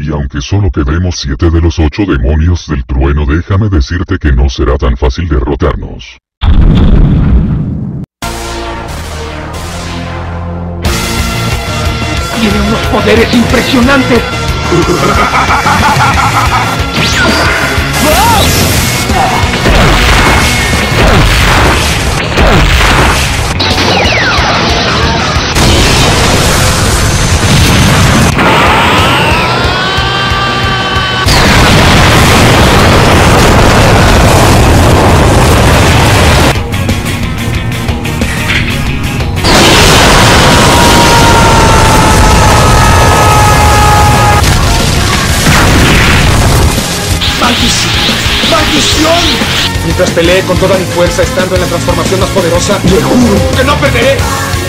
Y aunque solo quedemos 7 de los 8 demonios del trueno, déjame decirte que no será tan fácil derrotarnos. Tiene unos poderes impresionantes. ¡Maldición! Mientras peleé con toda mi fuerza estando en la transformación más poderosa, le juro que no perderé.